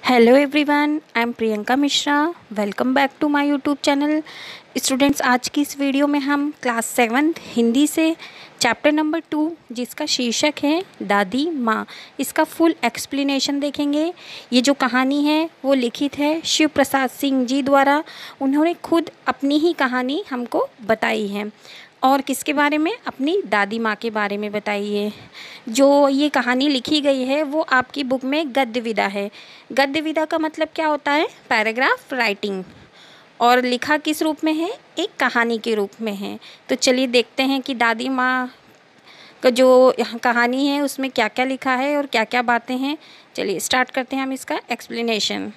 Hello everyone, I am Priyanka Mishra. Welcome back to my YouTube channel. Students, आज की इस video में हम क्लास 7 हिंदी से चैप्टर नंबर 2 जिसका शीर्षक है दादी माँ, इसका फुल एक्सप्लेनेशन देखेंगे। ये जो कहानी है वो लिखित है शिव प्रसाद सिंह जी द्वारा। उन्होंने खुद अपनी ही कहानी हमको बताई है और किसके बारे में, अपनी दादी माँ के बारे में बताई है। जो ये कहानी लिखी गई है वो आपकी बुक में गद्य विधा है। गद्य विधा का मतलब क्या होता है? Paragraph writing. और लिखा किस रूप में है? एक कहानी के रूप में है। तो चलिए देखते हैं कि दादी माँ का जो कहानी है उसमें क्या क्या लिखा है और क्या क्या बातें हैं। चलिए स्टार्ट करते हैं हम इसका एक्सप्लेनेशन।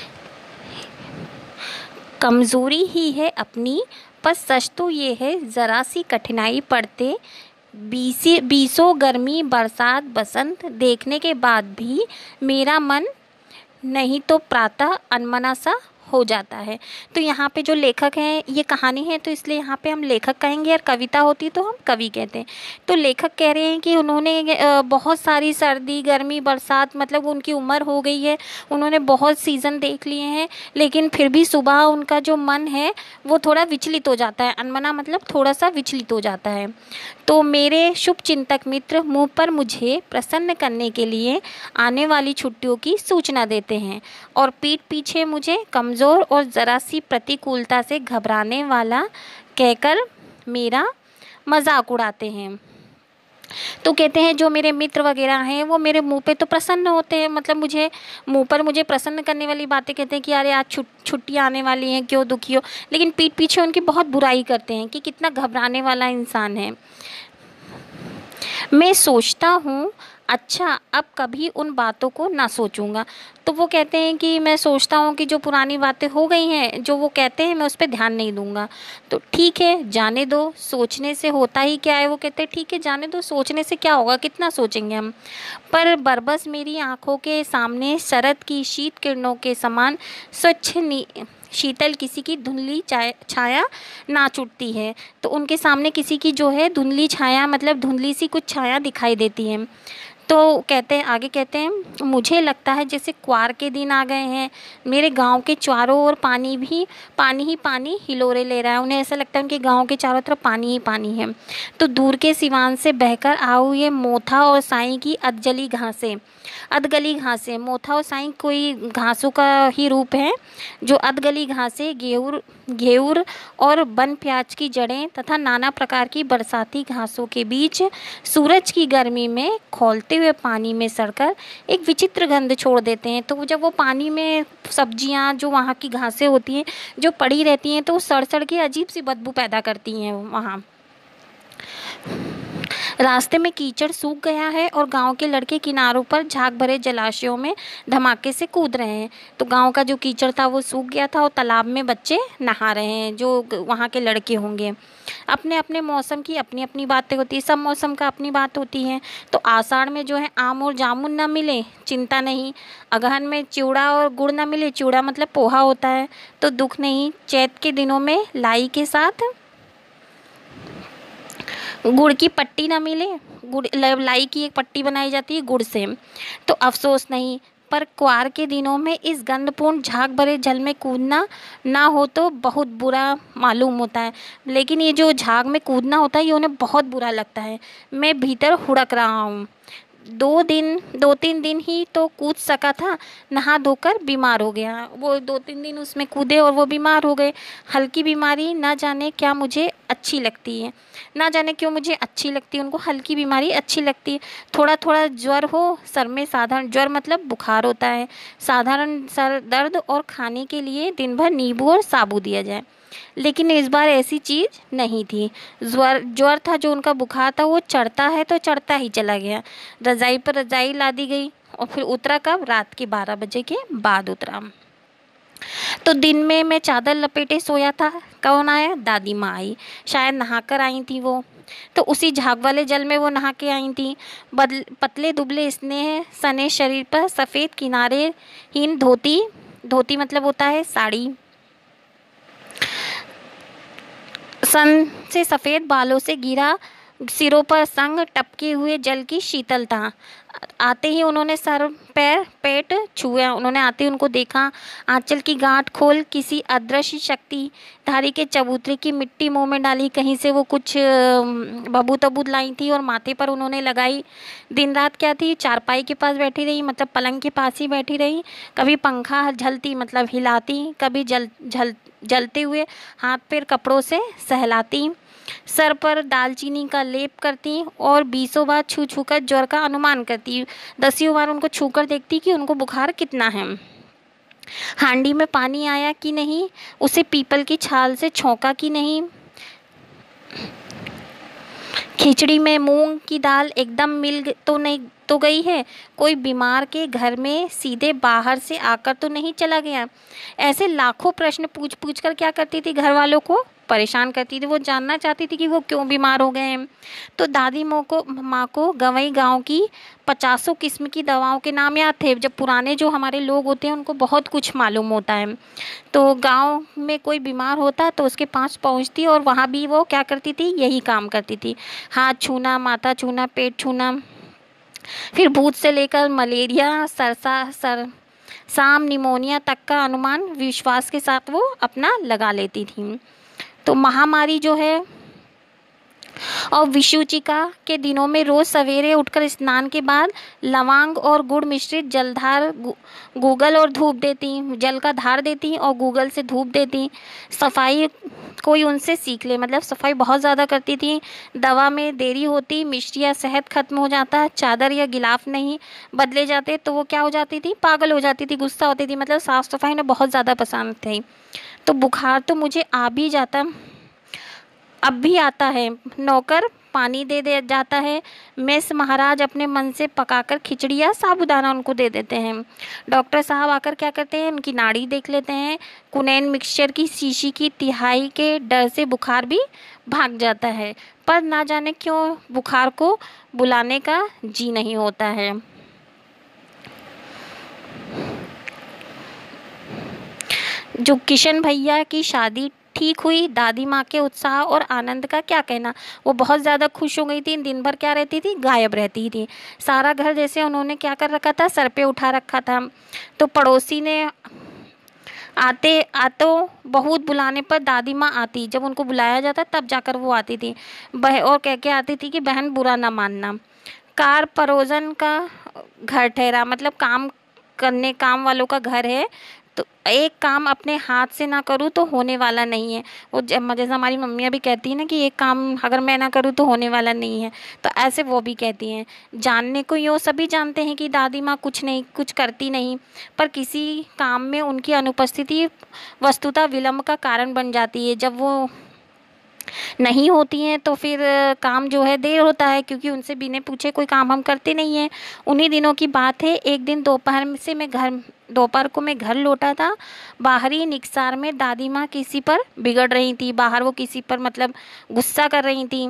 कमज़ोरी ही है अपनी, पर सच तो ये है ज़रा सी कठिनाई पड़ते बीसों गर्मी बरसात बसंत देखने के बाद भी मेरा मन नहीं तो प्रातः अनमना सा हो जाता है। तो यहाँ पे जो लेखक हैं, ये कहानी है तो इसलिए यहाँ पे हम लेखक कहेंगे, और कविता होती तो हम कवि कहते हैं। तो लेखक कह रहे हैं कि उन्होंने बहुत सारी सर्दी गर्मी बरसात, मतलब उनकी उम्र हो गई है, उन्होंने बहुत सीज़न देख लिए हैं, लेकिन फिर भी सुबह उनका जो मन है वो थोड़ा विचलित हो जाता है। अनमना मतलब थोड़ा सा विचलित हो जाता है। तो मेरे शुभ चिंतक मित्र मुँह पर मुझे प्रसन्न करने के लिए आने वाली छुट्टियों की सूचना देते हैं और पीठ पीछे मुझे कमज़ोर और ज़रा सी प्रतिकूलता से घबराने वाला कहकर मेरा मजाक उड़ाते हैं। तो कहते हैं जो मेरे मित्र वगैरह हैं वो मेरे मुंह पे तो प्रसन्न होते हैं, मतलब मुझे मुंह पर मुझे प्रसन्न करने वाली बातें कहते हैं कि अरे आज छुट्टियाँ आने वाली हैं, क्यों दुखी हो, लेकिन पीठ पीछे उनकी बहुत बुराई करते हैं कि कितना घबराने वाला इंसान है। मैं सोचता हूँ अच्छा अब कभी उन बातों को ना सोचूंगा। तो वो कहते हैं कि मैं सोचता हूँ कि जो पुरानी बातें हो गई हैं, जो वो कहते हैं, मैं उस पर ध्यान नहीं दूंगा। तो ठीक है जाने दो, सोचने से होता ही क्या है। वो कहते हैं ठीक है जाने दो, सोचने से क्या होगा, कितना सोचेंगे हम। पर बरबस मेरी आँखों के सामने शरद की शीत किरणों के समान स्वच्छ शीतल किसी की धुंधली छाया नाच उठती है। तो उनके सामने किसी की जो है धुंधली छाया, मतलब धुंधली सी कुछ छाया दिखाई देती है। तो कहते हैं, आगे कहते हैं, मुझे लगता है जैसे क्वार के दिन आ गए हैं। मेरे गांव के चारों ओर पानी ही पानी हिलोरे ले रहा है। उन्हें ऐसा लगता है उनके गांव के चारों तरफ पानी ही पानी है। तो दूर के सिवान से बहकर आओ ये मोथा और साईं की अधगली घासें। मोथा और साईं कोई घासों का ही रूप है। जो अधगली घासें घेऊर और बन प्याज की जड़ें तथा नाना प्रकार की बरसाती घासों के बीच सूरज की गर्मी में खौलते हुए पानी में सड़कर एक विचित्र गंध छोड़ देते हैं। तो जब वो पानी में सब्जियां, जो वहाँ की घासें होती हैं, जो पड़ी रहती हैं, तो वो सड़ सड़ के अजीब सी बदबू पैदा करती हैं वहाँ। रास्ते में कीचड़ सूख गया है और गांव के लड़के किनारों पर झाग भरे जलाशयों में धमाके से कूद रहे हैं। तो गांव का जो कीचड़ था वो सूख गया था और तालाब में बच्चे नहा रहे हैं, जो वहाँ के लड़के होंगे। अपने अपने मौसम की अपनी अपनी बातें होती है, सब मौसम का अपनी बात होती है। तो आषाढ़ में जो है आम और जामुन ना मिले, चिंता नहीं। अगहन में चिवड़ा और गुड़ ना मिले, चिवड़ा मतलब पोहा होता है, तो दुख नहीं। चैत के दिनों में लाई के साथ गुड़ की पट्टी ना मिले, लाई की एक पट्टी बनाई जाती है गुड़ से, तो अफसोस नहीं। पर क्वार के दिनों में इस गंधपूर्ण झाग भरे जल में कूदना ना हो तो बहुत बुरा मालूम होता है। लेकिन ये जो झाग में कूदना होता है ये उन्हें बहुत बुरा लगता है। मैं भीतर हुड़क रहा हूँ। 2-3 दिन ही तो कूद सका था, नहा धोकर बीमार हो गया। वो 2-3 दिन उसमें कूदे और वो बीमार हो गए। हल्की बीमारी ना जाने क्या मुझे अच्छी लगती है, ना जाने क्यों मुझे अच्छी लगती है, उनको हल्की बीमारी अच्छी लगती है। थोड़ा थोड़ा ज्वर हो सर में, साधारण ज्वर मतलब बुखार होता है, साधारण सर दर्द और खाने के लिए दिन भर नींबू और साबू दिया जाए। लेकिन इस बार ऐसी चीज़ नहीं थी। ज्वर था, जो उनका बुखार था वो चढ़ता है तो चढ़ता ही चला गया। रज़ाई पर रज़ाई ला दी गई और फिर उतरा कब? रात के 12 बजे के बाद उतरा। तो दिन में मैं चादर लपेटे सोया था। कौन आया? दादी माँ आई। शायद नहाकर आई थी वो, तो उसी झाग वाले जल में वो नहा के आई थी। पतले दुबले स्नेह सने शरीर पर सफ़ेद किनारेहीन धोती मतलब होता है साड़ी, सन से सफ़ेद बालों से घिरा सिरों पर संग टपके हुए जल की शीतलता। आते ही उन्होंने सर पैर पेट छुआ, उन्होंने आते ही उनको देखा। आंचल की गांठ खोल किसी अदृश्य शक्ति धारी के चबूतरे की मिट्टी मुंह में डाली। कहीं से वो कुछ बबूत अबूत लाई थी और माथे पर उन्होंने लगाई। दिन रात क्या थी, चारपाई के पास बैठी रही, मतलब पलंग के पास ही बैठी रही। कभी पंखा झलती मतलब हिलाती, कभी जलते हुए हाथ पैर कपड़ों से सहलाती, सर पर दालचीनी का लेप करती और 20 बार छू छू कर ज्वर का अनुमान करती। 10 बार उनको छूकर देखती कि उनको बुखार कितना है। हांडी में पानी आया कि नहीं, उसे पीपल की छाल से छौंका कि नहीं, खिचड़ी में मूंग की दाल एकदम तो नहीं तो गई है, कोई बीमार के घर में सीधे बाहर से आकर तो नहीं चला गया। ऐसे लाखों प्रश्न पूछ पूछ कर क्या करती थी, घर वालों को परेशान करती थी। वो जानना चाहती थी कि वो क्यों बीमार हो गए हैं। तो दादी माँ को गंवई गांव की 50 किस्म की दवाओं के नाम याद थे। जब पुराने जो हमारे लोग होते हैं उनको बहुत कुछ मालूम होता है। तो गांव में कोई बीमार होता तो उसके पास पहुंचती और वहाँ भी वो क्या करती थी, यही काम करती थी। हाथ छूना, माथा छूना, पेट छूना, फिर भूत से लेकर मलेरिया, साम निमोनिया तक का अनुमान विश्वास के साथ वो अपना लगा लेती थी। तो महामारी जो है और विषुचिका के दिनों में रोज सवेरे उठकर स्नान के बाद लवंग और गुड़ मिश्रित जलधार गूगल और धूप देती, जल का धार देती और गूगल से धूप देती। सफाई कोई उनसे सीख ले, मतलब सफाई बहुत ज़्यादा करती थी। दवा में देरी होती, मिश्री या शहद खत्म हो जाता, चादर या गिलाफ नहीं बदले जाते तो वो क्या हो जाती थी, पागल हो जाती थी, गुस्सा होती थी। मतलब साफ़ सफाई उन्हें बहुत ज़्यादा पसंद थी। तो बुखार तो मुझे आ भी जाता, अब भी आता है। नौकर पानी दे जाता है। मेस महाराज अपने मन से पकाकर खिचड़ी या साबूदाना उनको दे देते हैं। डॉक्टर साहब आकर क्या करते हैं, उनकी नाड़ी देख लेते हैं। कुनैन मिक्सचर की शीशी की तिहाई के डर से बुखार भी भाग जाता है, पर ना जाने क्यों बुखार को बुलाने का जी नहीं होता है। जो किशन भैया की शादी ठीक हुई, दादी माँ के उत्साह और आनंद का क्या कहना। वो बहुत ज़्यादा खुश हो गई थी। दिन भर क्या रहती थी, गायब रहती थी। सारा घर जैसे उन्होंने क्या कर रखा था, सर पे उठा रखा था। तो पड़ोसी ने आतो बहुत बुलाने पर दादी माँ आती, जब उनको बुलाया जाता तब जाकर वो आती थी। और कह के आती थी कि बहन बुरा ना मानना। कार परोजन का घर ठहरा, मतलब काम वालों का घर है। तो एक काम अपने हाथ से ना करूँ तो होने वाला नहीं है। वो जैसे हमारी मम्मियाँ भी कहती हैं ना कि एक काम अगर मैं ना करूँ तो होने वाला नहीं है, तो ऐसे वो भी कहती हैं। जानने को यूँ सभी जानते हैं कि दादी माँ कुछ करती नहीं, पर किसी काम में उनकी अनुपस्थिति वस्तुतः विलम्ब का कारण बन जाती है। जब वो नहीं होती हैं तो फिर काम जो है देर होता है, क्योंकि उनसे बिना पूछे कोई काम हम करते नहीं हैं। उन्हीं दिनों की बात है, एक दिन दोपहर को मैं घर लौटा था। बाहरी निकसार में दादी माँ किसी पर बिगड़ रही थी। बाहर वो किसी पर मतलब गुस्सा कर रही थी।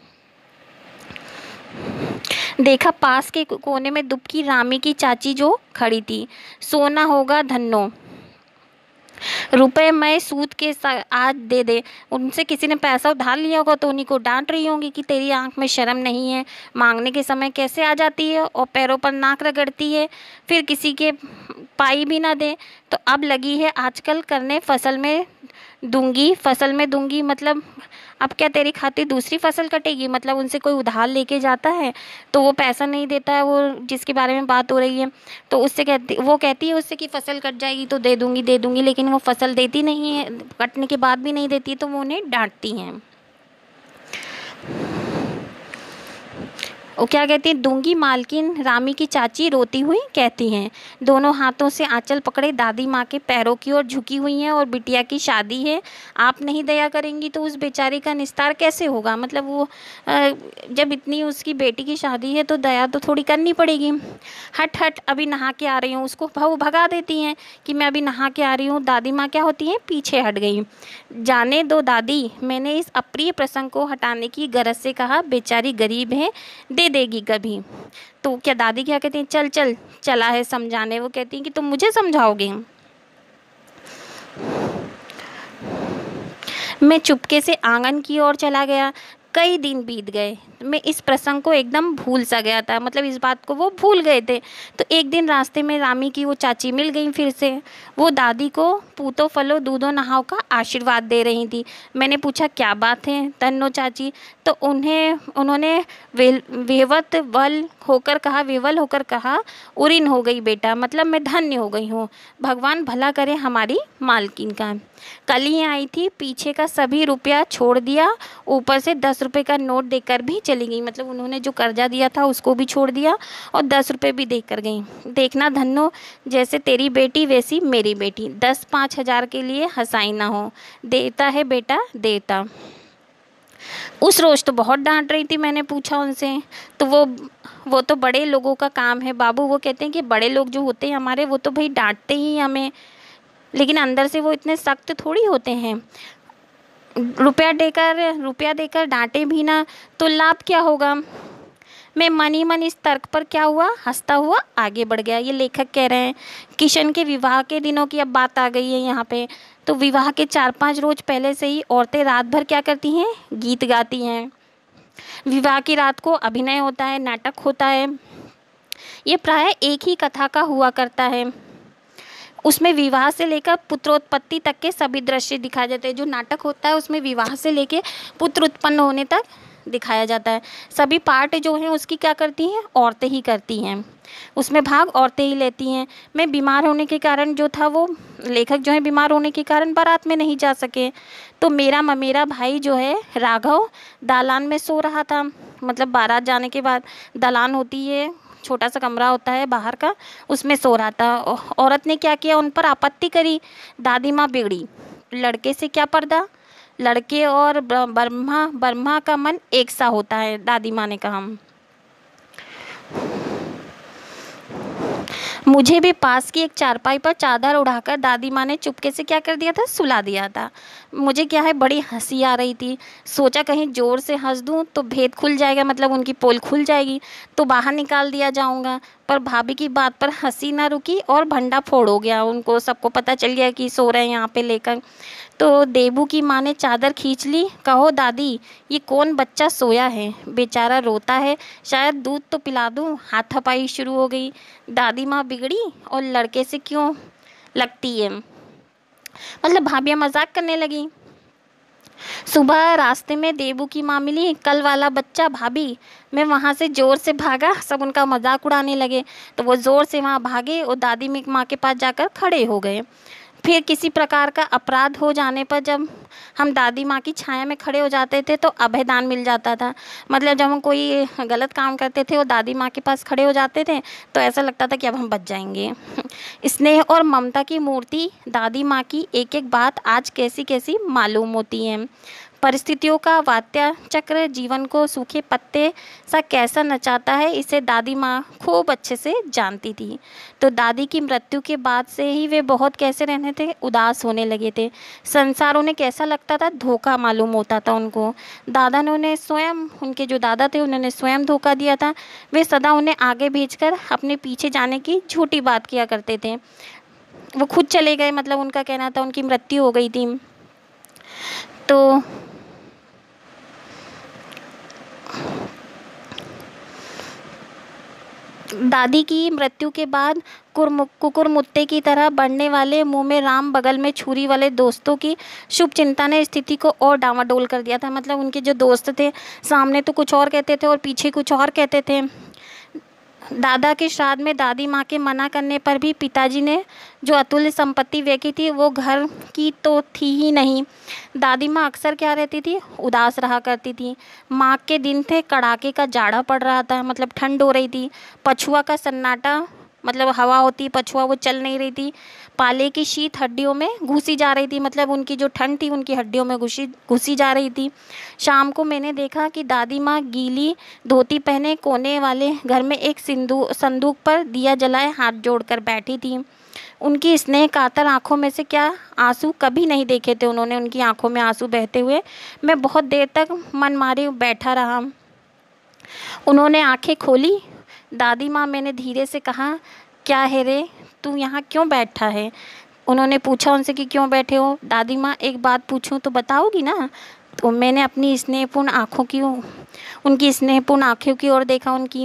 देखा पास के कोने में दुबकी रामी की चाची जो खड़ी थी। सोना होगा धन्नो, रुपए मैं सूद के आज दे दे। उनसे किसी ने पैसा उधार लिया होगा तो उन्हीं को डांट रही होंगी कि तेरी आंख में शर्म नहीं है, मांगने के समय कैसे आ जाती है और पैरों पर नाक रगड़ती है, फिर किसी के पाई भी ना दे। तो अब लगी है आजकल करने फसल में दूंगी, मतलब अब क्या तेरी खातिर दूसरी फसल कटेगी। मतलब उनसे कोई उधार लेके जाता है तो वो पैसा नहीं देता है, वो जिसके बारे में बात हो रही है, तो वो कहती है उससे कि फसल कट जाएगी तो दे दूंगी, लेकिन वो फसल देती नहीं है, कटने के बाद भी नहीं देती, तो वो उन्हें डांटती हैं। वो क्या कहती है, दूंगी। मालकिन रामी की चाची रोती हुई कहती हैं। दोनों हाथों से आंचल पकड़े दादी माँ के पैरों की ओर झुकी हुई हैं और बिटिया की शादी है, आप नहीं दया करेंगी तो उस बेचारी का निस्तार कैसे होगा। मतलब वो जब इतनी उसकी बेटी की शादी है तो दया तो थोड़ी करनी पड़ेगी। हट अभी नहा के आ रही हूँ, उसको भगा देती हैं कि मैं अभी नहा के आ रही हूँ। दादी माँ क्या होती हैं, पीछे हट गई। जाने दो दादी, मैंने इस अप्रिय प्रसंग को हटाने की गरज से कहा, बेचारी गरीब है, दे देगी कभी। तो क्या दादी क्या कहती हैं, चल चला है समझाने। वो कहती हैं कि तुम मुझे समझाओगे। मैं चुपके से आंगन की ओर चला गया। कई दिन बीत गए। बाद मैं इस प्रसंग को एकदम भूल सा गया था, मतलब इस बात को वो भूल गए थे। तो एक दिन रास्ते में रामी की वो चाची मिल गई फिर से। वो दादी को पूतो फलो दूधो नहाओ का आशीर्वाद दे रही थी। मैंने पूछा क्या बात है तन्नो चाची? तो उन्होंने विवल होकर कहा उरीन हो गई बेटा, मतलब मैं धन्य हो गई हूँ, भगवान भला करे हमारी मालकिन का। कल ही आई थी, पीछे का सभी रुपया छोड़ दिया, ऊपर से 10 रुपये का नोट देकर भी चली गई। मतलब उन्होंने जो कर्जा दिया था उसको भी छोड़ दिया और 10 रुपये भी देकर गई। देखना धन्नो, जैसे तेरी बेटी वैसी मेरी बेटी, 10-5 हज़ार के लिए हंसाई ना हो, देता है बेटा देता। उस रोज़ तो बहुत डांट रही थी। मैंने पूछा उनसे तो वो तो बड़े लोगों का काम है बाबू। वो कहते हैं कि बड़े लोग जो होते हैं हमारे, वो तो भाई डांटते ही हमें, लेकिन अंदर से वो इतने सख्त थोड़ी होते हैं। रुपया देकर डांटे भी ना तो लाभ क्या होगा? मैं मन ही मन इस तर्क पर क्या हुआ, हंसता हुआ आगे बढ़ गया। ये लेखक कह रहे हैं किशन के विवाह के दिनों की अब बात आ गई है यहाँ पे। तो विवाह के 4-5 रोज पहले से ही औरतें रात भर क्या करती हैं, गीत गाती हैं। विवाह की रात को अभिनय होता है, नाटक होता है। ये प्रायः एक ही कथा का हुआ करता है। उसमें विवाह से लेकर पुत्रोत्पत्ति तक के सभी दृश्य दिखाए जाते हैं। जो नाटक होता है उसमें विवाह से लेकर पुत्र उत्पन्न होने तक दिखाया जाता है। सभी पार्ट जो हैं उसकी क्या करती हैं, औरतें ही करती हैं। उसमें भाग औरतें ही लेती हैं। मैं बीमार होने के कारण जो था, वो लेखक जो है बीमार होने के कारण बारात में नहीं जा सके। तो मेरा ममेरा भाई जो है राघव दालान में सो रहा था। मतलब बारात जाने के बाद दालान होती है, छोटा सा कमरा होता है बाहर का, उसमें सो रहा था। औरत ने क्या किया, उन पर आपत्ति करी। दादी माँ बिगड़ी। लड़के से क्या पर्दा, लड़के और ब्रह्मा का मन एक सा होता है, दादी माँ ने कहा। मुझे भी पास की एक चारपाई पर चादर उड़ाकर दादी माँ ने चुपके से क्या कर दिया था, सुला दिया था। मुझे क्या है, बड़ी हंसी आ रही थी। सोचा कहीं जोर से हंस दूं तो भेद खुल जाएगा, मतलब उनकी पोल खुल जाएगी तो बाहर निकाल दिया जाऊंगा। पर भाभी की बात पर हंसी ना रुकी और भंडा फोड़ हो गया। उनको सबको पता चल गया कि सो रहे हैं यहाँ पे लेकर। तो देबू की माँ ने चादर खींच ली। कहो दादी, ये कौन बच्चा सोया है, बेचारा रोता है, शायद दूध तो पिला दूँ। हाथापाई शुरू हो गई। दादी माँ बिगड़ी और लड़के से क्यों लगती है, मतलब भाभियाँ मजाक करने लगी। सुबह रास्ते में देबू की माँ मिली, कल वाला बच्चा भाभी। मैं वहाँ से ज़ोर से भागा, सब उनका मजाक उड़ाने लगे। तो वो ज़ोर से वहाँ भागे और दादी माँ के पास जाकर खड़े हो गए। फिर किसी प्रकार का अपराध हो जाने पर जब हम दादी माँ की छाया में खड़े हो जाते थे तो अभयदान मिल जाता था। मतलब जब हम कोई गलत काम करते थे और दादी माँ के पास खड़े हो जाते थे तो ऐसा लगता था कि अब हम बच जाएंगे। स्नेह और ममता की मूर्ति दादी माँ की एक एक बात आज कैसी कैसी मालूम होती है। परिस्थितियों का वात्या चक्र जीवन को सूखे पत्ते सा कैसा नचाता है, इसे दादी माँ खूब अच्छे से जानती थी। तो दादी की मृत्यु के बाद से ही वे बहुत कैसे रहने थे, उदास होने लगे थे। संसार उन्हें कैसा लगता था, धोखा मालूम होता था उनको। दादा ने उन्हें स्वयं, उनके जो दादा थे उन्होंने स्वयं धोखा दिया था। वे सदा उन्हें आगे भेजकर अपने पीछे जाने की झूठी बात किया करते थे। वो खुद चले गए, मतलब उनका कहना था उनकी मृत्यु हो गई थी। तो दादी की मृत्यु के बाद कुकुरमुत्ते की तरह बढ़ने वाले, मुंह में राम बगल में छुरी वाले दोस्तों की शुभ चिंता ने स्थिति को और डामाडोल कर दिया था। मतलब उनके जो दोस्त थे सामने तो कुछ और कहते थे और पीछे कुछ और कहते थे। दादा के श्राद्ध में दादी माँ के मना करने पर भी पिताजी ने जो अतुल्य संपत्ति फेंकी थी वो घर की तो थी ही नहीं। दादी माँ अक्सर क्या रहती थी, उदास रहा करती थी। माघ के दिन थे, कड़ाके का जाड़ा पड़ रहा था, मतलब ठंड हो रही थी। पछुआ का सन्नाटा, मतलब हवा होती पछुआ, वो चल नहीं रही थी। पाले की शीत हड्डियों में घुसी जा रही थी, मतलब उनकी जो ठंड थी उनकी हड्डियों में घुसी जा रही थी। शाम को मैंने देखा कि दादी माँ गीली धोती पहने कोने वाले घर में एक संदूक पर दिया जलाए हाथ जोड़कर बैठी थी। उनकी स्नेह कातर आंखों में से क्या आंसू कभी नहीं देखे थे उन्होंने, उनकी आंखों में आंसू बहते हुए। मैं बहुत देर तक मन मारे बैठा रहा। उन्होंने आंखें खोली। दादी माँ, मैंने धीरे से कहा, क्या है रे, तू यहाँ क्यों बैठा है? उन्होंने पूछा उनसे कि क्यों बैठे हो? दादी माँ, एक बात पूछूं तो बताओगी ना? तो मैंने अपनी स्नेहपूर्ण आँखों की उनकी स्नेहपूर्ण आँखों की ओर देखा उनकी।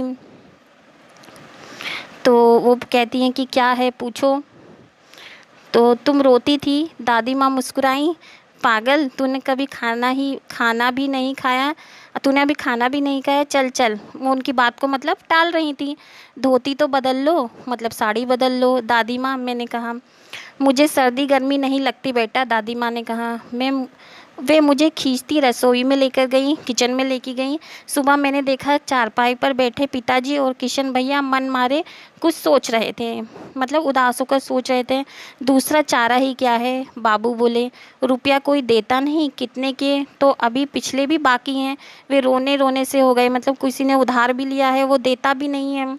तो वो कहती हैं कि क्या है पूछो। तो तुम रोती थी, दादी माँ मुस्कुराई। पागल, तूने कभी खाना भी नहीं खाया, तूने अभी खाना भी नहीं खाया, चल चल। वो उनकी बात को मतलब टाल रही थी। धोती तो बदल लो, मतलब साड़ी बदल लो दादी माँ, मैंने कहा। मुझे सर्दी गर्मी नहीं लगती बेटा, दादी माँ ने कहा। वे मुझे खींचती रसोई में लेकर गई, किचन में लेके गई। सुबह मैंने देखा चारपाई पर बैठे पिताजी और किशन भैया मन मारे कुछ सोच रहे थे, मतलब उदास होकर सोच रहे थे। दूसरा चारा ही क्या है, बाबू बोले। रुपया कोई देता नहीं, कितने के तो अभी पिछले भी बाकी हैं। वे रोने रोने से हो गए, मतलब किसी ने उधार भी लिया है, वो देता भी नहीं है।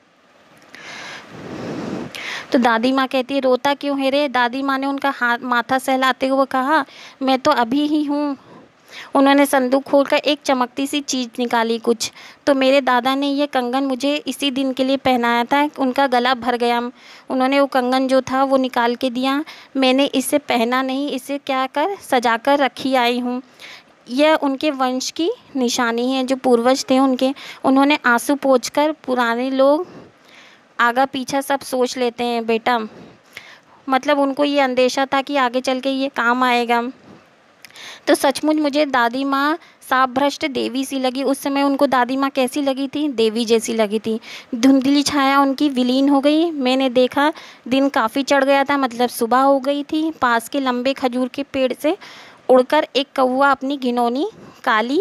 तो दादी माँ कहती है, रोता क्यों है रे। दादी माँ ने उनका हाथ माथा सहलाते हुए कहा, मैं तो अभी ही हूँ। उन्होंने संदूक खोलकर एक चमकती सी चीज़ निकाली कुछ। तो मेरे दादा ने ये कंगन मुझे इसी दिन के लिए पहनाया था। उनका गला भर गया। उन्होंने वो कंगन जो था वो निकाल के दिया। मैंने इसे पहना नहीं, इसे क्या कर सजा कर रखी आई हूँ। यह उनके वंश की निशानी है, जो पूर्वज थे उनके। उन्होंने आंसू पोंछकर, पुराने लोग आगा पीछा सब सोच लेते हैं बेटा, मतलब उनको ये अंदेशा था कि आगे चल के ये काम आएगा। तो सचमुच मुझे दादी माँ साफ भ्रष्ट देवी सी लगी। उस समय उनको दादी माँ कैसी लगी थी, देवी जैसी लगी थी। धुंधली छाया उनकी विलीन हो गई। मैंने देखा दिन काफ़ी चढ़ गया था, मतलब सुबह हो गई थी। पास के लंबे खजूर के पेड़ से उड़कर एक कौवा अपनी घिनौनी काली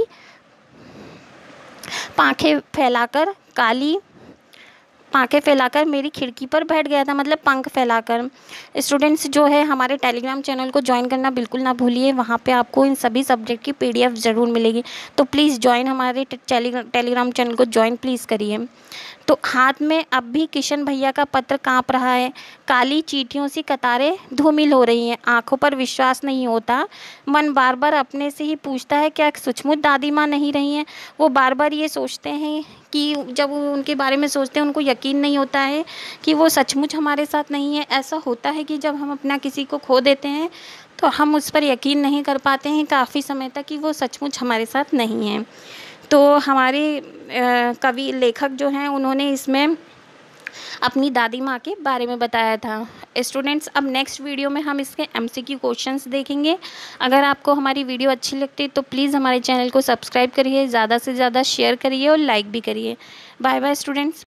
पांखें फैलाकर मेरी खिड़की पर बैठ गया था, मतलब पंख फैलाकर। स्टूडेंट्स जो है हमारे टेलीग्राम चैनल को ज्वाइन करना बिल्कुल ना भूलिए, वहाँ पे आपको इन सभी सब्जेक्ट की PDF ज़रूर मिलेगी। तो प्लीज़ ज्वाइन, हमारे टेलीग्राम चैनल को ज्वाइन प्लीज़ करिए। तो हाथ में अब भी किशन भैया का पत्र काँप रहा है। काली चींटियों सी कतारें धूमिल हो रही हैं। आंखों पर विश्वास नहीं होता। मन बार बार अपने से ही पूछता है, क्या सचमुच दादी माँ नहीं रही हैं। वो बार बार ये सोचते हैं कि जब वो उनके बारे में सोचते हैं, उनको यकीन नहीं होता है कि वो सचमुच हमारे साथ नहीं है। ऐसा होता है कि जब हम अपना किसी को खो देते हैं तो हम उस पर यकीन नहीं कर पाते हैं काफ़ी समय तक कि वो सचमुच हमारे साथ नहीं है। तो हमारे कवि लेखक जो हैं उन्होंने इसमें अपनी दादी माँ के बारे में बताया था। स्टूडेंट्स, अब नेक्स्ट वीडियो में हम इसके MCQ क्वेश्चंस देखेंगे। अगर आपको हमारी वीडियो अच्छी लगती है तो प्लीज़ हमारे चैनल को सब्सक्राइब करिए, ज़्यादा से ज़्यादा शेयर करिए और लाइक भी करिए। Bye bye students.